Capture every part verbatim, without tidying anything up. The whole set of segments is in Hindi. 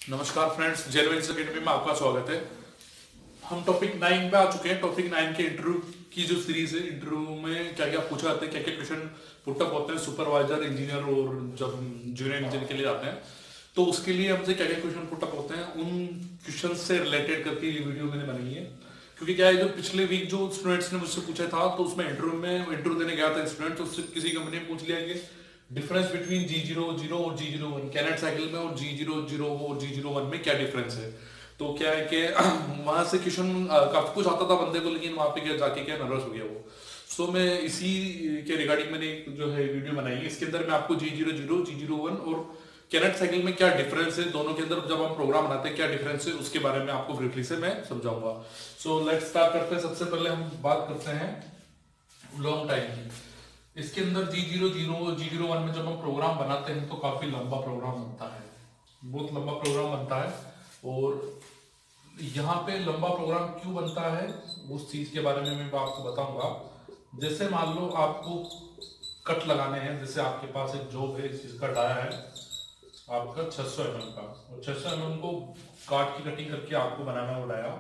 नमस्कार फ्रेंड्स, जेलवेंस अकेडमी में आपका स्वागत है। हम टॉपिक नाइन पे आ चुके हैं। टॉपिक नाइन के इंटरव्यू की जो सीरीज है, इंटरव्यू में क्या क्या पूछा जाता है, क्या क्या क्वेश्चन पुटअप होते हैं सुपरवाइजर, इंजीनियर और जब जूनियर इंजीनियर के लिए आते हैं, तो उसके लिए हमसे क्या क्या क्वेश्चन पुटअप होते हैं, उन क्वेश्चन से रिलेटेड करके ये वीडियो मैंने बनाई है। क्योंकि क्या है, जो पिछले वीक जो स्टूडेंट्स ने मुझसे पूछा था, तो उसमें इंटरव्यू में इंटरव्यू देने गया था स्टूडेंट, तो उससे किसी कंपनी ने पूछ लिया कि difference between G zero zero और G zero one, canned cycle में और जी जीरो जीरो और जी जीरो वन में क्या डिफरेंस है। तो क्या है कि वहां से क्वेश्चन काफी कुछ आता था बंदे को, लेकिन वहां पे क्या जाके क्या नर्वस हो गया वो। सो मैं इसी के रिगार्डिंग मैंने एक जो है वीडियो बनाई है। इसके अंदर मैं आपको G zero zero G zero one और कैनेट साइकिल में क्या डिफरेंस है, दोनों के अंदर जब हम प्रोग्राम बनाते हैं क्या डिफरेंस है, उसके बारे में आपको ब्रीफली से मैं समझाऊंगा। सो लेट्स स्टार्ट करते हैं। सबसे पहले हम बात करते हैं लॉन्ग टाइम की। इसके अंदर G zero zero G zero one में जब हम प्रोग्राम बनाते हैं तो काफी लंबा प्रोग्राम बनता है, बहुत लंबा प्रोग्राम बनता है। और यहाँ पे लंबा प्रोग्राम क्यों बनता है उस चीज के बारे में मैं आपको बताऊंगा। जैसे मान लो आपको कट लगाने हैं, जैसे आपके पास एक जॉब है जिसका डाया है आपका छह सौ एम एम का, और छह सौ एम एम को काट की कटिंग करके आपको बनाना वो डाया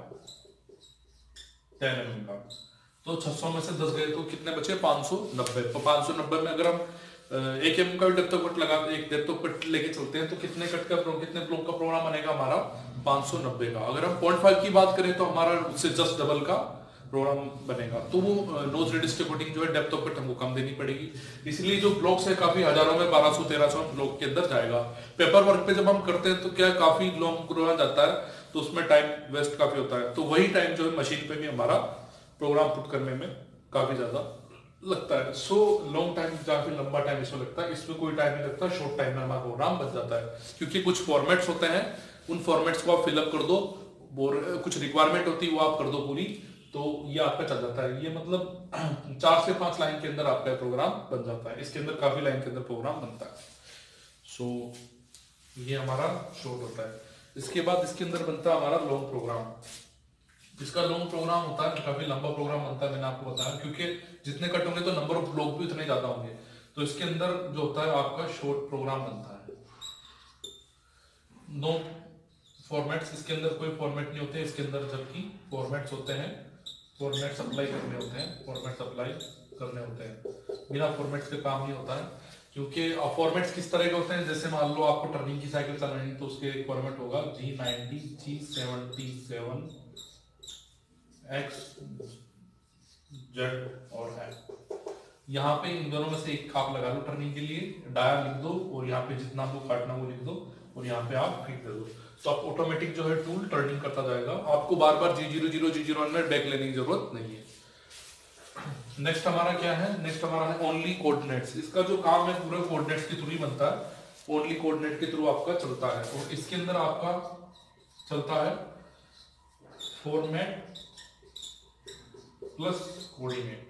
टेन एम एम का। तो छह सौ में से दस गए तो कितने बचे, पाँच सौ नब्बे। तो पाँच सौ नब्बे में अगर हम एक एम का डेप्थ ऑफ कट लगा एक डेप्थ ऑफ कट लेके चलते हैं तो कितने कट का कितने ब्लॉक का प्रोग्राम बनेगा हमारा, पाँच सौ नब्बे का। अगर हम पॉइंट फाइव की बात करें तो हमारा उससे जस्ट डबल का प्रोग्राम बनेगा। तो वो नोज रेडियस के अकॉर्डिंग जो है डेप्थ ऑफ कट हमको कम देनी पड़ेगी, इसलिए जो ब्लॉक्स है काफी हजारों में बारह सौ तेरह सौ ब्लॉक के अंदर जाएगा। पेपर वर्क पे जब हम करते हैं तो क्या काफी लॉन्ग प्रोग्राम जाता है, तो उसमें टाइम वेस्ट काफी होता है। तो वही टाइम जो है मशीन पे भी हमारा प्रोग्राम पुट करने में काफी ज्यादा लगता है। सो लॉन्ग टाइम, काफी लंबा टाइम इसमें लगता है। इसमें कोई टाइम नहीं लगता, शॉर्ट टाइम में हमारा प्रोग्राम बन जाता है। क्योंकि कुछ फॉर्मेट्स होते हैं, उन फॉर्मेट्स को आप फिलअप कर दो, और कुछ रिक्वायरमेंट होती है वो आप कर दो पूरी, तो ये आपका चल जाता है। ये मतलब चार से पांच लाइन के अंदर आपका प्रोग्राम बन जाता है। इसके अंदर काफी लाइन के अंदर प्रोग्राम बनता है। सो ये हमारा शॉर्ट होता है। इसके बाद इसके अंदर बनता है हमारा लॉन्ग प्रोग्राम। जिसका लॉन्ग प्रोग्राम होता है काफी लंबा प्रोग्राम बनता है, मैंने आपको बताया, क्योंकि जितने कट होंगे तो नंबर ऑफ ब्लॉक भी उतने ज्यादा होंगे। तो इसके अंदर जो होता है आपका शॉर्ट प्रोग्राम बनता है। नो फॉर्मेट्स, इसके अंदर कोई फॉर्मेट नहीं होते इसके अंदर, जबकि फॉर्मेट्स होते हैं, फॉर्मेट्स अप्लाई करने होते हैं, फॉर्मेट्स अप्लाई करने होते हैं। बिना फॉर्मेट्स के काम नहीं होता है। क्योंकि फॉर्मेट्स किस तरह के होते हैं, जैसे मान लो आपको टर्निंग की साइकिल चलानी है तो उसके एक फॉर्मेट होगा G ninety G seventy seven X Z और है। यहाँ पे इन दोनों में से एक आप लगा लो टर्निंग के लिए, डाया लिख दो, और यहाँ पे जितना आपको काटना वो लिख दो, और यहाँ पे आप फिट दे दो। तो आप ऑटोमेटिक जो है टूल टर्निंग करता जाएगा। आपको बार बार G zero zero G zero one में बैक लेने की जरूरत नहीं है। नेक्स्ट हमारा क्या है, नेक्स्ट हमारा है ओनली कोऑर्डिनेट्स। इसका जो काम है पूरा कोऑर्डिनेट्स के थ्रू ही बनता है, ओनली कोऑर्डिनेट के थ्रू आपका चलता है। और इसके अंदर आपका चलता है फॉर्मेट प्लस कोऑर्डिनेट।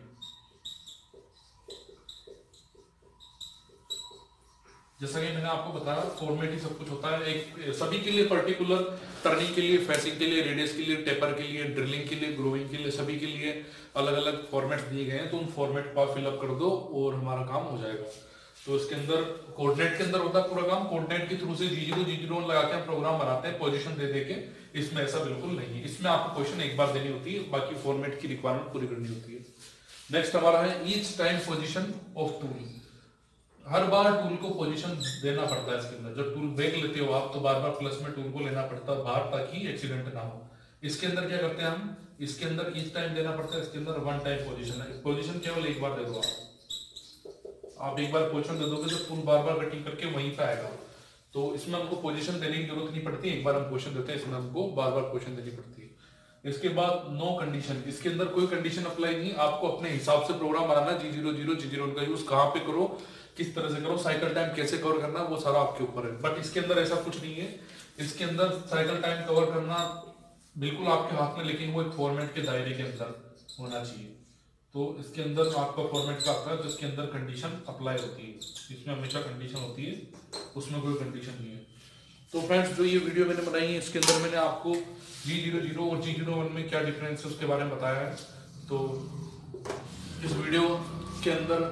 जैसा कि मैंने आपको बताया, फॉर्मेट ही सब कुछ होता है। एक सभी के लिए पर्टिकुलर टर्निंग के लिए, फेसिंग के लिए, रेडियस के लिए, टेपर के लिए, ड्रिलिंग के लिए, ग्रोविंग के लिए, सभी के लिए अलग अलग फॉर्मेट्स दिए गए हैं। तो उन फॉर्मेट को आप फिलअप कर दो और हमारा काम हो जाएगा। तो इसके अंदर कोऑर्डिनेट के अंदर होता है पूरा काम। कोऑर्डिनेट के थ्रू से जी जीरो जी जीरो लगा के हम प्रोग्राम बनाते हैं पोजीशन दे दे के। इसमें ऐसा बिल्कुल नहीं है, इसमें आपको क्वेश्चन एक बार देनी होती है, बाकी फॉर्मेट की रिक्वायरमेंट पूरी करनी होती है। नेक्स्ट हमारा है each time position of tool. हर बार टूल को पोजीशन देना पड़ता है इसके अंदर। जब टूल ब्रेक लेते हो आप तो बार बार प्लस में टूल को लेना पड़ता है बाहर, ताकि एक्सीडेंट ना हो। इसके अंदर क्या करते हैं हम, इसके अंदर ईच टाइम देना पड़ता है। इसके अंदर वन टाइम पोजीशन है, पोजीशन केवल एक बार दे दो आप आप एक बार पोजीशन दे दोगे तो टूल बार बार कटिंग करके वहीं पे आएगा। तो इसमें हमको पोजीशन देने की जरूरत नहीं पड़ती, एक बार हम पोजीशन देते हैं, इसमें हमको बार बार पोजीशन देनी पड़ती है। इसके बाद नो कंडीशन, इसके अंदर कोई कंडीशन अप्लाई नहीं, आपको अपने हिसाब से प्रोग्राम बनाना है। G zero zero G zero का यूज कहाँ पे करो, किस तरह से करो, साइकिल टाइम कैसे कवर करना, वो सारा आपके ऊपर है। बट इसके अंदर ऐसा कुछ नहीं है। इसके अंदर साइकिल टाइम कवर करना बिल्कुल आपके हाथ में, लेकिन वो एक फॉर्मेट के दायरे के अंदर होना चाहिए। तो इसके अंदर आपका फॉर्मेट का आता है, तो इसके अंदर कंडीशन अप्लाई होती है। इसमें हमेशा कंडीशन होती है, उसमें कोई कंडीशन नहीं है। तो फ्रेंड्स, जो ये वीडियो मैंने बनाई है इसके अंदर मैंने आपको जी जीरो जीरो और जी जीरो वन में क्या डिफरेंस है उसके बारे में बताया है। तो इस वीडियो के अंदर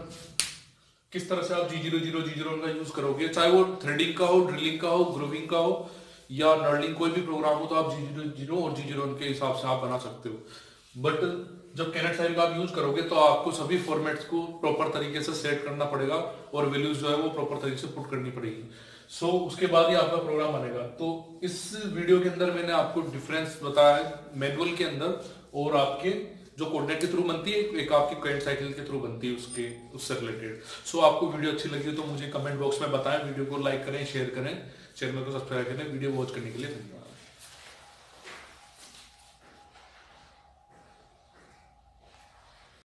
किस तरह से आप G zero zero G zero one का यूज करोगे, चाहे वो थ्रेडिंग का हो, ड्रिलिंग का हो, ग्रोविंग का हो, या नर्लिंग कोई भी प्रोग्राम हो तो आप जी जीरो जीरो और जी जीरो वन के हिसाब से आप बना सकते हो। बट जब कैनेट फाइल का आप यूज करोगे तो आपको सभी फॉर्मेट्स को प्रॉपर तरीके से सेट करना पड़ेगा और वैल्यूज जो है वो प्रॉपर तरीके से पुट करनी पड़ेगी। सो so, उसके बाद ही आपका प्रोग्राम बनेगा। तो इस वीडियो के अंदर मैंने आपको डिफरेंस बताया है मैनुअल के अंदर और आपके जो कोऑर्डिनेट के थ्रू बनती है, एक आपकी कैरेंट साइकिल के थ्रू बनती है उसके उससे रिलेटेड। सो so, आपको वीडियो अच्छी लगी तो मुझे कमेंट बॉक्स में बताएं, वीडियो को लाइक करें, शेयर करें, चैनल को सब्सक्राइब करें। वीडियो वॉच करने के लिए धन्यवाद।